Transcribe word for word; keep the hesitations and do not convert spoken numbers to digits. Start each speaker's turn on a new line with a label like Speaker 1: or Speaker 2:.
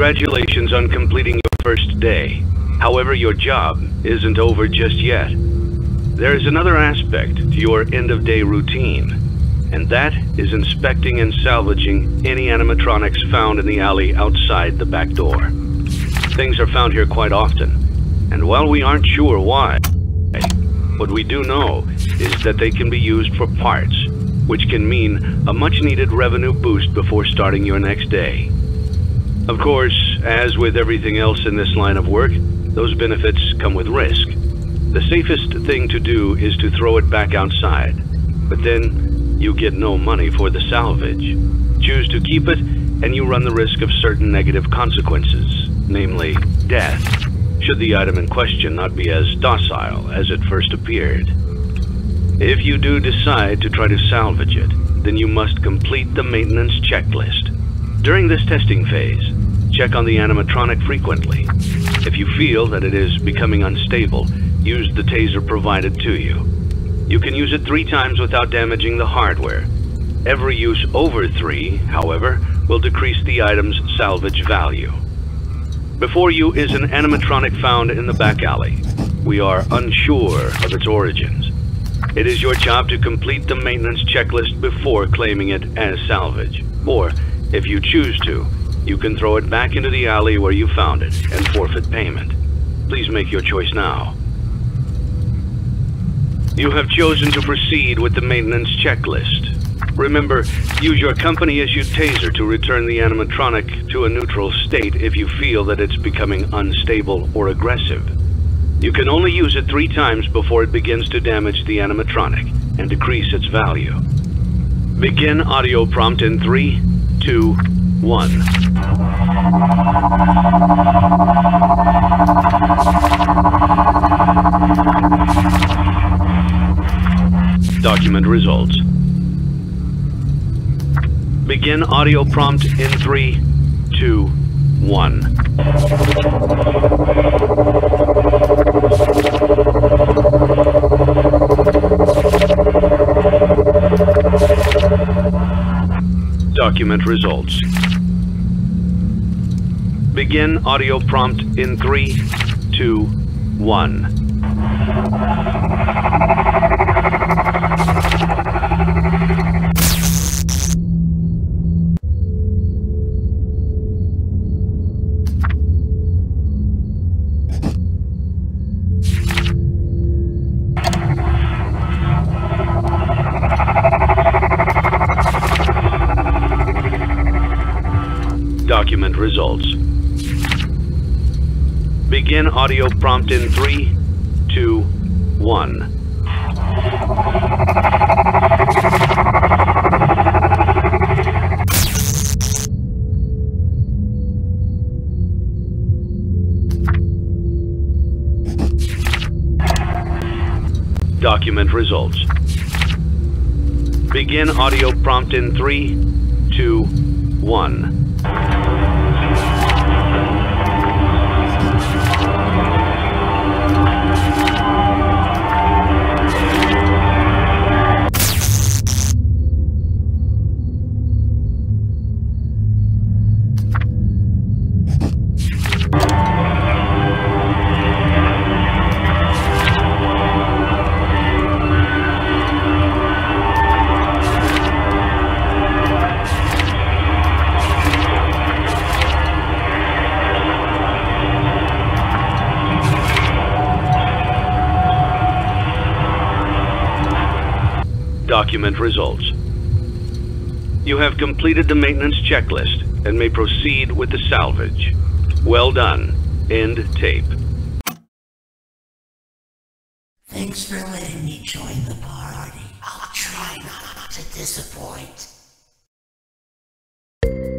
Speaker 1: Congratulations on completing your first day. However, your job isn't over just yet. There is another aspect to your end-of-day routine, and that is inspecting and salvaging any animatronics found in the alley outside the back door. Things are found here quite often, and while we aren't sure why, what we do know is that they can be used for parts, which can mean a much-needed revenue boost before starting your next day. Of course, as with everything else in this line of work, those benefits come with risk. The safest thing to do is to throw it back outside, but then you get no money for the salvage. Choose to keep it, and you run the risk of certain negative consequences, namely death, should the item in question not be as docile as it first appeared. If you do decide to try to salvage it, then you must complete the maintenance checklist. During this testing phase, check on the animatronic frequently. If you feel that it is becoming unstable, use the taser provided to you. You can use it three times without damaging the hardware. Every use over three, however, will decrease the item's salvage value. Before you is an animatronic found in the back alley. We are unsure of its origins. It is your job to complete the maintenance checklist before claiming it as salvage. Or, if you choose to, you can throw it back into the alley where you found it and forfeit payment. Please make your choice now. You have chosen to proceed with the maintenance checklist. Remember, use your company-issued taser to return the animatronic to a neutral state if you feel that it's becoming unstable or aggressive. You can only use it three times before it begins to damage the animatronic and decrease its value. Begin audio prompt in three, two, one. Document results. Begin audio prompt in three, two, one. Document results. Begin audio prompt in three, two, one. Document results. Begin audio prompt in three, two, one. Document results. Begin audio prompt in three, two, one. Document results. You have completed the maintenance checklist and may proceed with the salvage. Well done. End tape.
Speaker 2: Thanks for letting me join the party. I'll try not to disappoint.